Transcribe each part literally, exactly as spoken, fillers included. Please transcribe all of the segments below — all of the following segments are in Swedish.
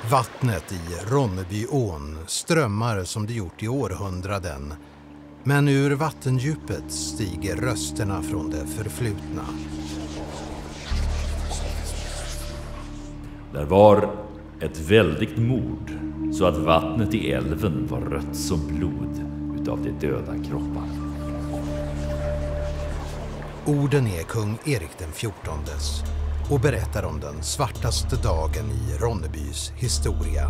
Vattnet i Ronnebyån strömmar som det gjort i århundraden. Men ur vattendjupet stiger rösterna från det förflutna. Där var ett väldigt mord, så att vattnet i älven var rött som blod utav de döda kroppar. Orden är kung Erik den fjortondes och berättar om den svartaste dagen i Ronnebys historia.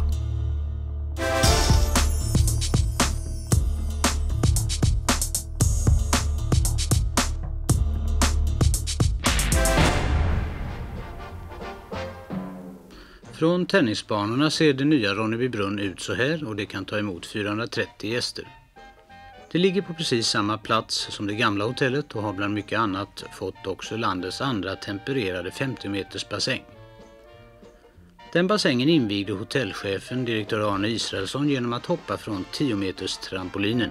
Från tennisbanorna ser det nya Ronneby brunn ut så här och det kan ta emot fyrahundratrettio gäster. Det ligger på precis samma plats som det gamla hotellet och har bland mycket annat fått också landets andra tempererade femtio meters bassäng. Den bassängen invigde hotellchefen direktör Arne Israelsson genom att hoppa från tio meters trampolinen.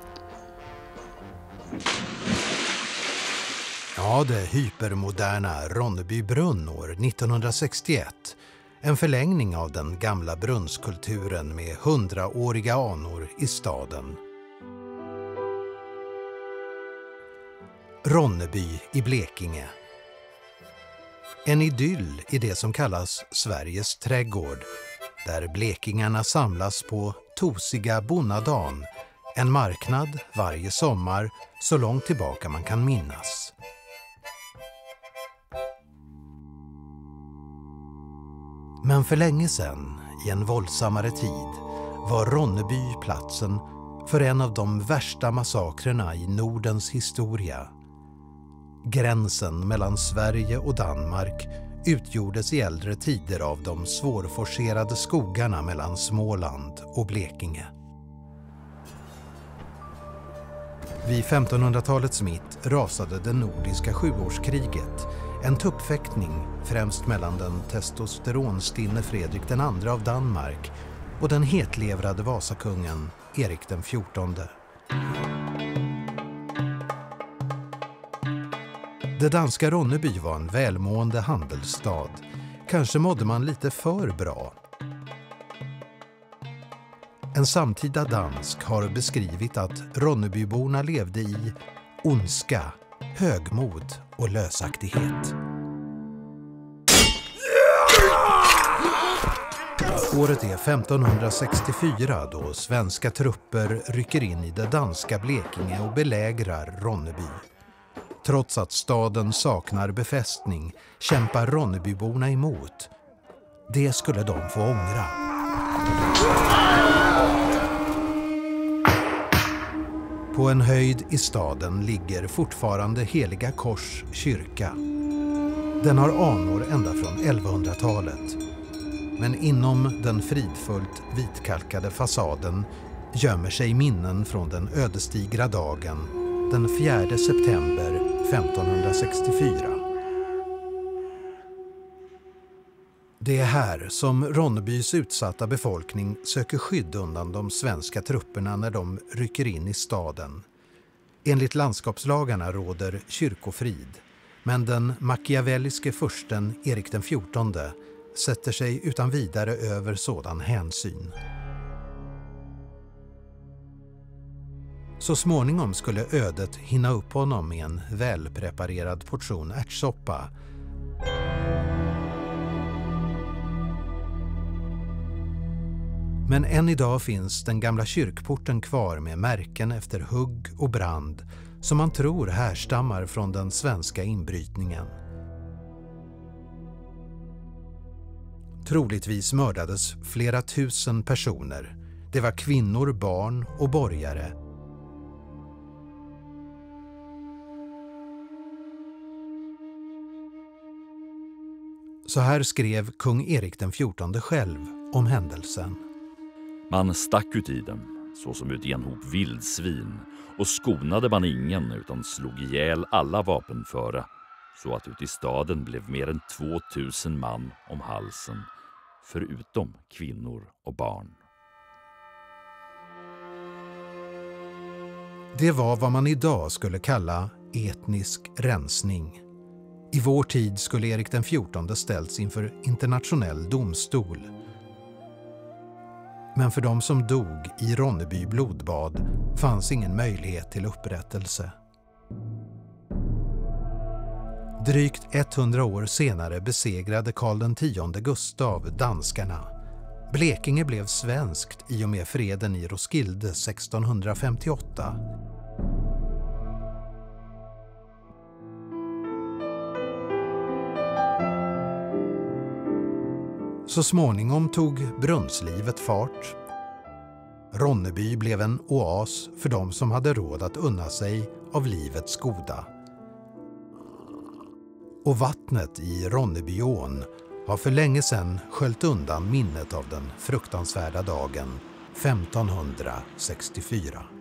Ja, det hypermoderna Ronneby brunn år nittonhundrasextioett. En förlängning av den gamla brunnskulturen med hundraåriga anor i staden. Ronneby i Blekinge. En idyll i det som kallas Sveriges trädgård, där blekingarna samlas på tosiga Bonadagen, en marknad varje sommar så långt tillbaka man kan minnas. Men för länge sedan, i en våldsammare tid, var Ronneby platsen för en av de värsta massakrerna i Nordens historia. Gränsen mellan Sverige och Danmark utgjordes i äldre tider av de svårforcerade skogarna mellan Småland och Blekinge. Vid femtonhundratalets mitt rasade det nordiska sjuårskriget, en tuppfäktning främst mellan den testosteronstinne Fredrik den andre av Danmark och den hetlevrade vasakungen Erik den fjortonde. Det danska Ronneby var en välmående handelsstad. Kanske mådde man lite för bra. En samtida dansk har beskrivit att Ronnebyborna levde i ondska, högmod och lösaktighet. Året är femtonhundrasextiofyra då svenska trupper rycker in i det danska Blekinge och belägrar Ronneby. Trots att staden saknar befästning kämpar Ronnebyborna emot. Det skulle de få ångra. På en höjd i staden ligger fortfarande Heliga Kors kyrka. Den har anor ända från elvahundratalet. Men inom den fridfullt vitkalkade fasaden gömmer sig minnen från den ödesdigra dagen den fjärde september femtonhundrasextiofyra. Det är här som Ronnebys utsatta befolkning söker skydd undan de svenska trupperna när de rycker in i staden. Enligt landskapslagarna råder kyrkofrid, men den machiavelliske fursten Erik den fjortonde sätter sig utan vidare över sådan hänsyn. Så småningom skulle ödet hinna upp honom med en välpreparerad portion ärtsoppa. Men än idag finns den gamla kyrkporten kvar med märken efter hugg och brand som man tror härstammar från den svenska inbrytningen. Troligtvis mördades flera tusen personer. Det var kvinnor, barn och borgare. Så här skrev kung Erik den fjortonde själv om händelsen. Man stack ut i dem, så som ut i en hop vildsvin, och skonade man ingen utan slog ihjäl alla vapenföra, så att ut i staden blev mer än tvåtusen man om halsen, förutom kvinnor och barn. Det var vad man idag skulle kalla etnisk rensning. I vår tid skulle Erik den fjortonde ställts inför internationell domstol. Men för de som dog i Ronneby blodbad fanns ingen möjlighet till upprättelse. Drygt hundra år senare besegrade Karl den tionde Gustav danskarna. Blekinge blev svenskt i och med freden i Roskilde sextonhundrafemtioåtta. Så småningom tog brunnslivet fart. Ronneby blev en oas för de som hade råd att unna sig av livets goda. Och vattnet i Ronnebyån har för länge sedan sköljt undan minnet av den fruktansvärda dagen femtonhundrasextiofyra.